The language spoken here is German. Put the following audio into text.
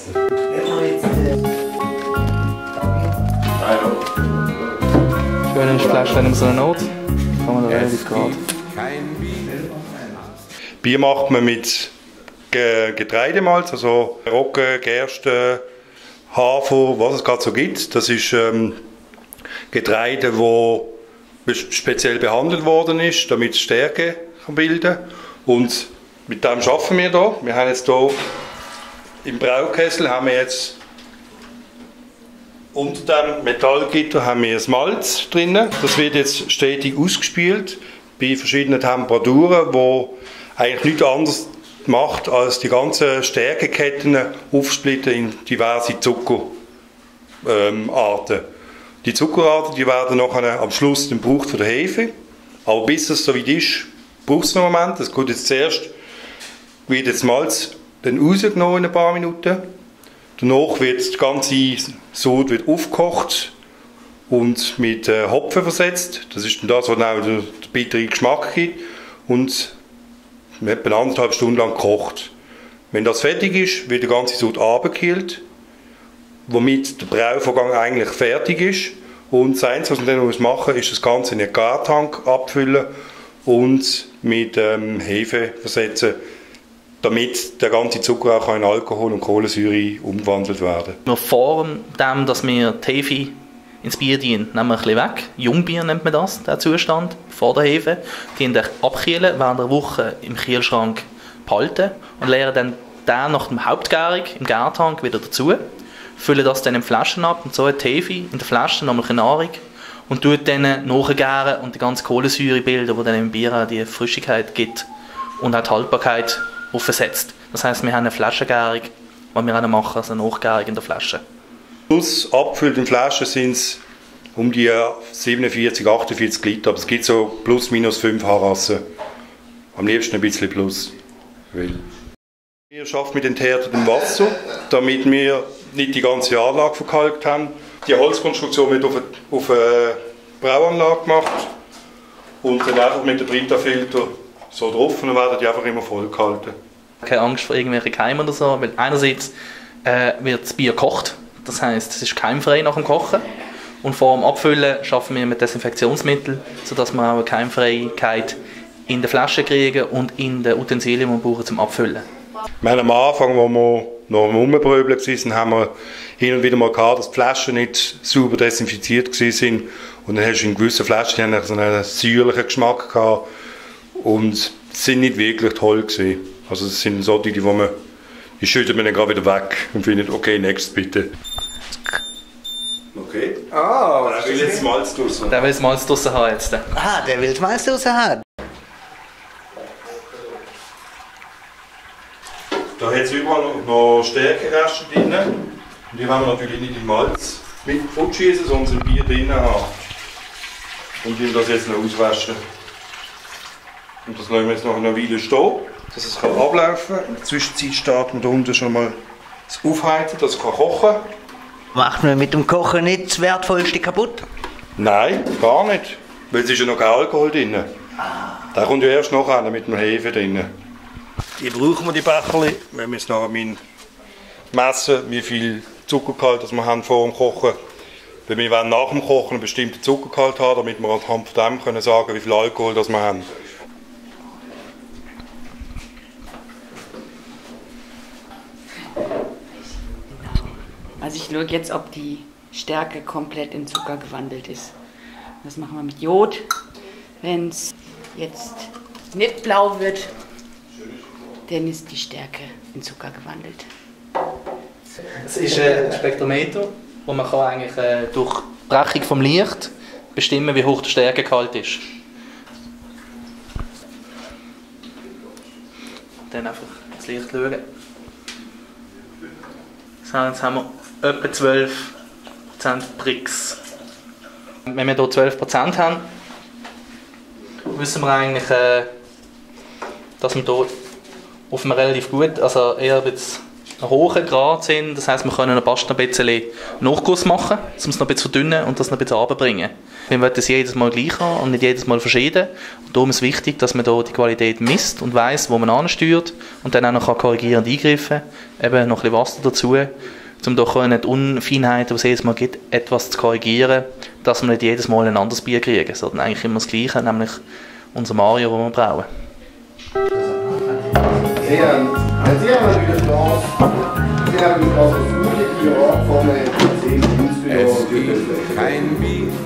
Wasser. Schön ist die Flasche in so einer Not. Kann man da relativ gerade. Bier macht man mit Getreidemalz, also Roggen, Gerste, Hafer, was es gerade so gibt. Das ist Getreide, das speziell behandelt worden ist, damit es Stärke bilden kann. Und mit dem arbeiten wir hier. Wir haben jetzt hier im Braukessel haben wir jetzt unter dem Metallgitter haben wir das Malz drin. Das wird jetzt stetig ausgespült bei verschiedenen Temperaturen, wo eigentlich nichts anderes macht, als die ganzen Stärkeketten aufsplitten in diverse Zuckerarten. Die Zuckerarten die werden nachher am Schluss dann gebraucht von der Hefe. Aber bis es so weit ist, braucht es noch einen Moment. Das geht jetzt zuerst, wird das Malz dann rausgenommen in ein paar Minuten. Danach wird das ganze Sud wird aufgekocht und mit Hopfen versetzt. Das ist dann das, was dann auch den bitteren Geschmack gibt. Und etwa 1,5 Stunden lang gekocht. Wenn das fertig ist, wird der ganze Sud abgekühlt, womit der Brauvorgang eigentlich fertig ist. Und das Einzige, was man dann machen muss, ist das Ganze in einen Gartank abfüllen und mit Hefe versetzen, damit der ganze Zucker auch in Alkohol und Kohlensäure umgewandelt werden kann. Vor dem, dass wir die Hefe ins Bier dienen, nehmen wir ein bisschen weg. Jungbier nennt man das, der Zustand, vor der Hefe. Die abkühlen, während einer Woche im Kühlschrank behalten und leeren dann den nach dem Hauptgärung im Gärtank wieder dazu. Füllen das dann in Flaschen ab und so hat die Hefe in der Flasche nochmal Nahrung und tut dann nachgären und die ganze Kohlensäure bilden, die dann im Bier auch die Frischigkeit gibt und auch die Haltbarkeit aufsetzt. Das heisst, wir haben eine Flaschengärung, die wir auch machen, also eine Nachgärung in der Flasche. Plus abgefüllt in Flaschen sind es um die 47, 48 Liter, aber es gibt so plus minus 5 Haarrassen. Am liebsten ein bisschen plus. Wir arbeiten mit enthärtetem Wasser, damit wir nicht die ganze Anlage verkalkt haben. Die Holzkonstruktion wird auf eine Brauanlage gemacht und dann einfach mit dem Brita-Filter so drauf und dann werden die einfach immer voll gehalten. Keine Angst vor irgendwelchen Keimen oder so, weil einerseits wird das Bier gekocht, das heisst, es ist keimfrei nach dem Kochen und vor dem Abfüllen arbeiten wir mit Desinfektionsmitteln, sodass wir auch eine Keimfreiheit in der Flasche kriegen und in den Utensilien, die wir brauchen zum Abfüllen. Wir haben am Anfang, als wir noch am Rumbröbeln waren, haben wir hin und wieder mal gehabt, dass die Flaschen nicht sauber desinfiziert waren. Und dann hast du in gewissen Flaschen, die haben so einen säuerlichen Geschmack gehabt und sind nicht wirklich toll gewesen. Also das sind so die schüttet man dann gerade wieder weg und findet, okay, next bitte. Okay. Ah, der will jetzt Malz draussen. Der will das Malz draussen haben jetzt. Ah, der will das Malz draussen haben. Da hat es überall noch Stärkereste drin. Und die wollen wir natürlich nicht im Malz mit fortschießen, sondern im Bier drin haben. Und wir das jetzt noch auswaschen. Und das lassen wir jetzt noch eine Weile stehen, dass es ablaufen kann. In der Zwischenzeit starten wir da unten schon mal das Aufheizen, dass es kochen kann. Macht man mit dem Kochen nicht das Wertvollste kaputt? Nein, gar nicht. Weil es ist ja noch kein Alkohol drin. Der kommt ja erst nachher mit dem Hefe drin. Die brauchen wir, die Becherchen. Wir müssen nachher messen, wie viel Zuckergehalt wir haben vor dem Kochen. Weil wir wollen nach dem Kochen einen bestimmten Zuckergehalt haben, damit wir anhand von dem können sagen, wie viel Alkohol wir haben. Also ich schaue jetzt, ob die Stärke komplett in Zucker gewandelt ist. Das machen wir mit Jod. Wenn es jetzt nicht blau wird, dann ist die Stärke in Zucker gewandelt. Es ist ein Spektrometer, wo man kann eigentlich durch Brechung vom Licht bestimmen, wie hoch der Stärkegehalt ist. Dann einfach ins Licht schauen. So, jetzt haben wir etwa 12% Brix. Wenn wir hier 12% haben, wissen wir eigentlich, dass wir hier auf einem relativ gut, also eher ein bisschen einen hohen Grad sind. Das heisst, wir können fast noch ein bisschen Nachguss machen, um es noch ein bisschen verdünnen und das noch ein bisschen runterbringen. Wir wollen das jedes Mal gleich haben und nicht jedes Mal verschieden. Und darum ist es wichtig, dass man hier die Qualität misst und weiss, wo man ansteuert und dann auch noch korrigierend eingreifen kann. Eben noch ein bisschen Wasser dazu, um doch die Unfeinheiten, die es jedes Mal gibt, etwas zu korrigieren, dass wir nicht jedes Mal ein anderes Bier kriegen, sondern eigentlich immer das Gleiche, nämlich unser Mario, das wir brauchen. Sie haben natürlich das, Sie haben das Uhr hier angefangen, 10, 15 Jahre. Es gibt kein Bier